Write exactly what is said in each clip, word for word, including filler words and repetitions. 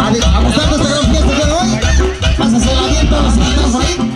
a gustar de esta gran fiesta de hoy. Pásase el aviento, los invitados por ahí.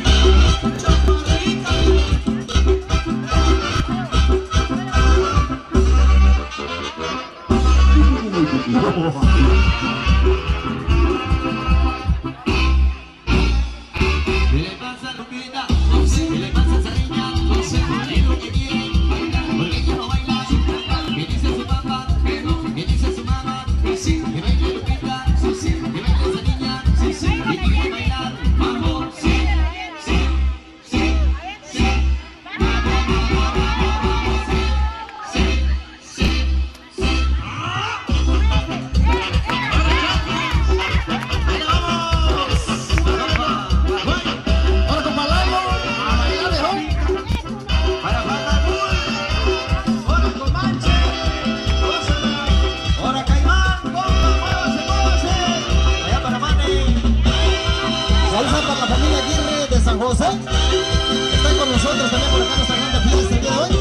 José, están con nosotros también por acá en esta gran fiesta el día de hoy.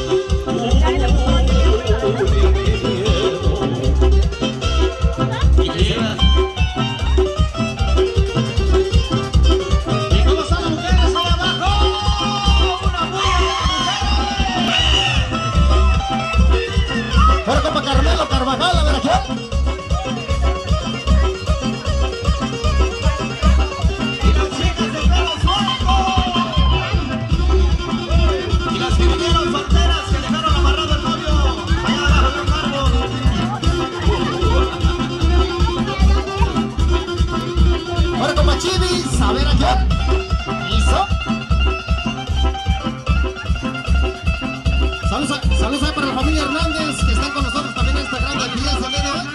¿Y cómo están las mujeres allá abajo? Una buena. Por acá para Carmelo Carvajal, a ver aquí. Chivis, a ver aquí. ¿Listo? Saludos, saludos ahí para la familia Hernández que están con nosotros también en esta gran actividad el día de hoy.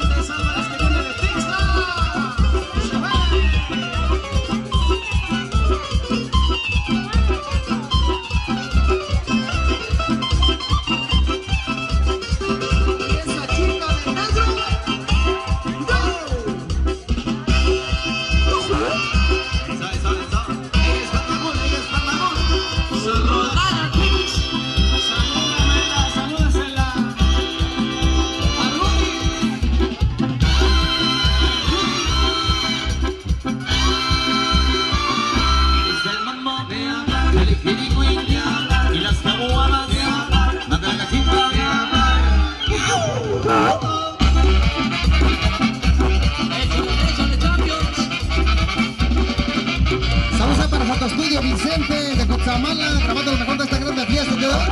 Saludos para Fotostudio Vicente de Cochamala, grabando lo mejor de esta gran fiesta de hoy.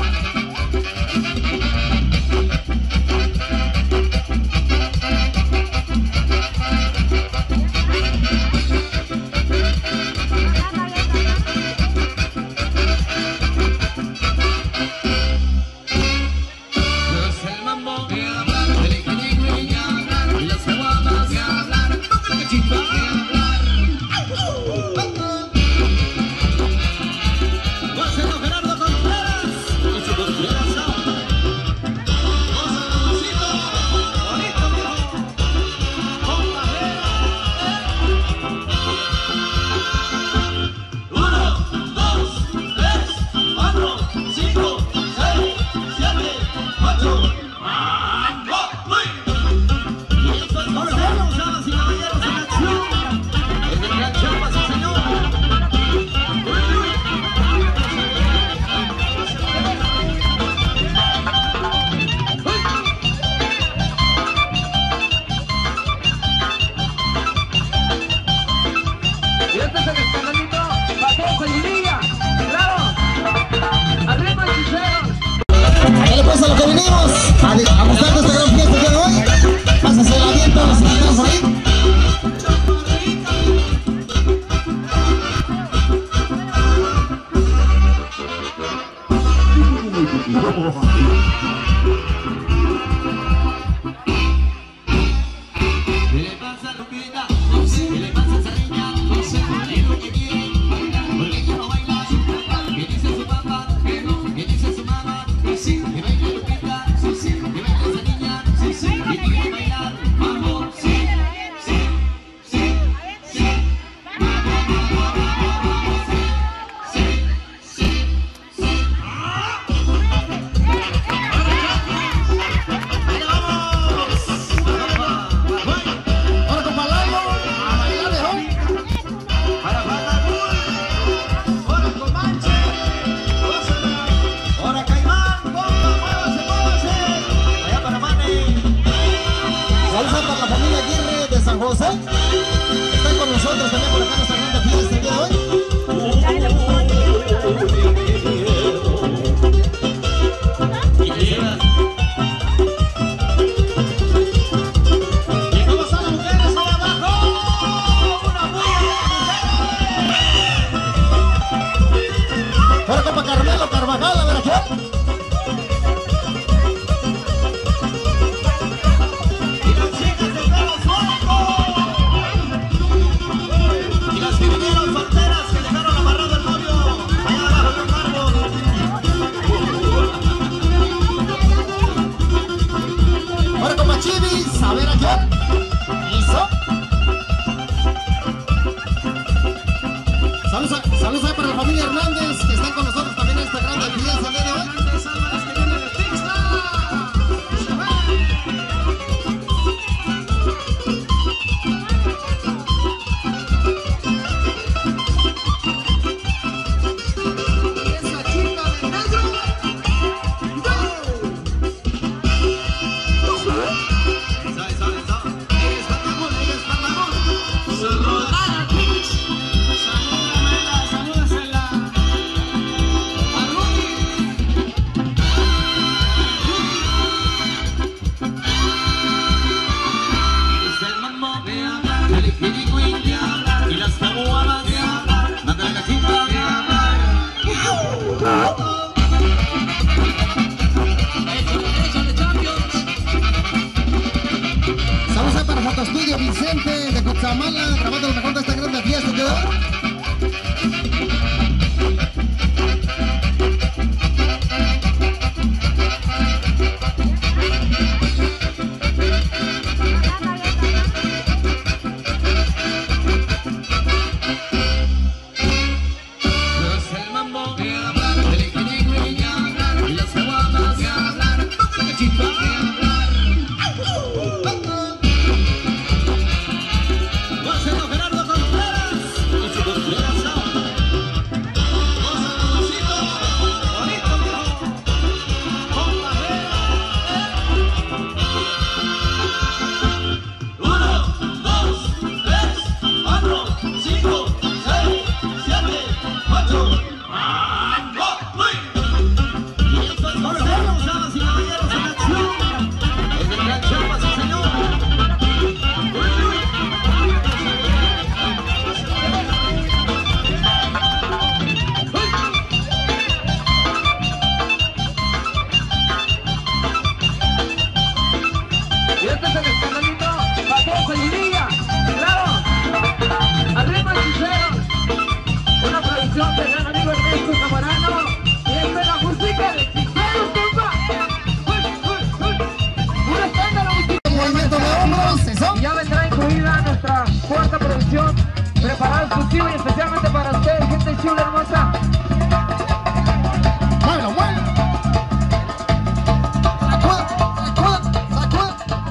Gerardo Contreras y su Cochamala, grabando lo mejor de esta grande fiesta, ¿qué va? Cuarta producción, preparado exclusivo y especialmente para ustedes, gente chula, hermosa. ¡Muévelo, muévelo! ¡Sacud, sacud, sacud!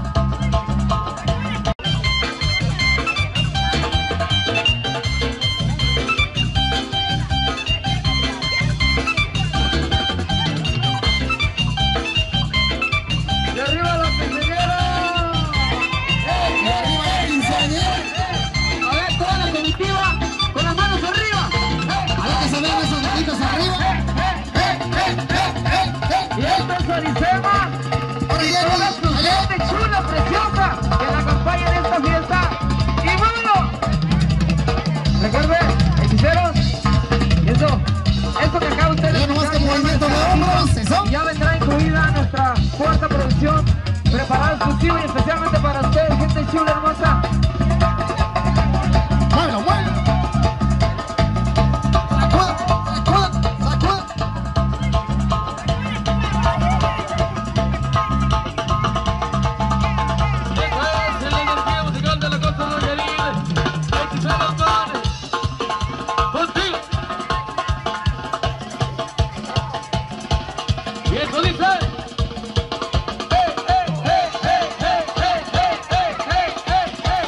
¡Y arriba los quinceañeros! ¡Y arriba la quinceañera! A ver, toda la comitiva, con las manos arriba. A ver que se vean esos deditos arriba. Y esto es Orizema. Oye, Y toda su allá. gente chula, preciosa, que la acompaña en esta fiesta. Y bueno, recuerden, hechiceros, y eso, esto que acaba ustedes Mira nomás que escuchar, movimiento de hombros, eso. ya vendrá incluida nuestra cuarta producción, preparado exclusivo y especialmente para ustedes, gente chula, hermosa. ¡Muévelo, muévelo! ¡Sacud, sacud, sacud! Esta es la energía musical de la Costa de Caribe. Hechiceros Dones. Contigo. Y esto dice. Hey, hey, hey, hey, hey, hey, hey, hey, hey, hey, hey.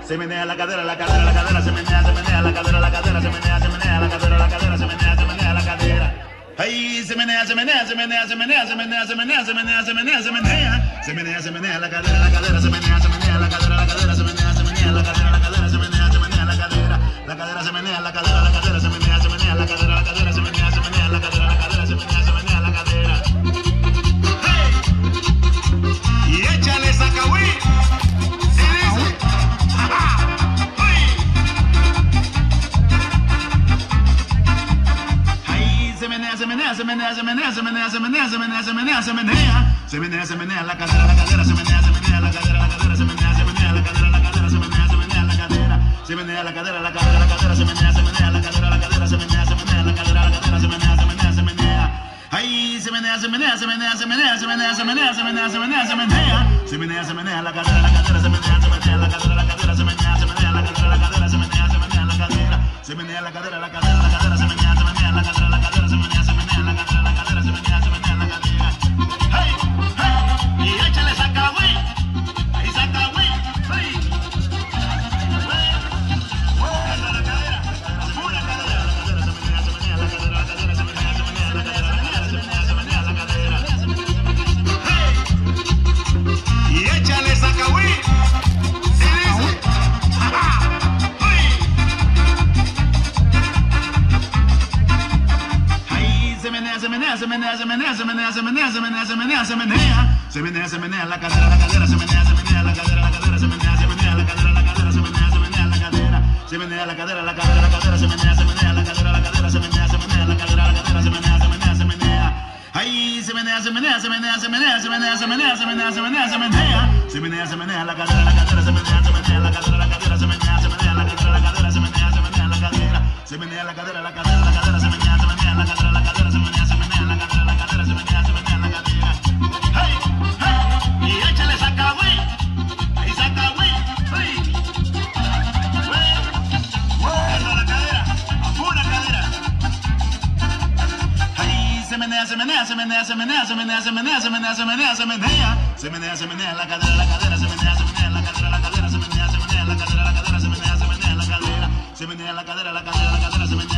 se menea la cadera, la cadera, la cadera, se menea, se menea la cadera, la cadera, se menea, se menea la cadera, la cadera, se menea, se menea la cadera. Ay, se menea, se menea, se menea, se menea, se menea, se menea, se menea, se menea, se menea, se menea, se menea la cadera, la cadera, se menea, se menea la cadera, la cadera, se menea, se menea la cadera, la cadera, se menea, se menea la cadera, la cadera, se menea la cadera, la cadera, se menea, se menea la cadera, la cadera, se menea, se menea la cadera, la cadera, se menea, se menea la cadera. Hey, y échale sacahuí. Se menea, se menea, se menea, se menea, se menea, se menea, se menea, se menea, se menea, se menea la cadera, la cadera, se menea, se menea la cadera, la cadera, se menea, se menea la cadera, la cadera, se menea, se menea la cadera, se menea la cadera, la cadera, la cadera, se menea, se menea la cadera, la cadera, se menea, se menea la cadera, la cadera, se menea, se menea, se menea. Ay, se menea, se menea, se menea, se menea, se menea, se menea, se menea, se menea, se menea, se menea, se menea la cadera, la cadera, se menea, se menea la cadera, la cadera, se menea, se menea la cadera, la cadera, se menea, se menea la cadera, se menea la cadera, la cadera, la cadera, se menea, se menea la cadera, la cadera, se menea, se menea la cadera, la cadera, se menea, se menea la cadera. Hey, hey, y échale sacahuí, y sacahuí, hey. Esa la cadera, pura cadera, la cadera, se menea, se menea la cadera, la cadera, se menea, se menea la cadera, se menea, se menea, se menea la cadera. Hey, y échale sacahuí, y dice, ajá, hey. Ay, se menea, se menea, se menea, se menea, se menea, se menea, se menea, se menea, se menea, se menea, se menea la cadera, la cadera, se menea, se menea la cadera, la cadera, se menea, se menea la cadera, la cadera, se menea, se menea la cadera, se menea la cadera, la cadera, la cadera, se menea, se menea la cadera, la cadera, se menea, se menea la cadera, la cadera, se menea, se menea, se menea. Ay, se menea, se menea, se menea, se menea, se menea, se menea, se menea, se menea, se menea, se menea, se menea la cadera, la cadera, se menea, se menea la cadera, la cadera, se menea, se menea la cadera, la cadera, se menea, se menea la cadera, se menea la cadera, la cadera, la cadera, se menea, se menea la cadera, la cadera, se menea, se menea la cadera, la cadera, se menea, se menea la cadera. Hey, hey, y échale sacahuí, y sacahuí, hey. Esa la cadera, pura cadera. Ay, se menea, se menea, se menea, se menea, se menea, se menea, se menea, se menea, se menea, se menea, se menea la cadera, la cadera, se menea, se menea la cadera, la cadera, se menea, se menea la cadera, la cadera, se menea, se menea la cadera, se menea la cadera, la cadera, la cadera, se menea.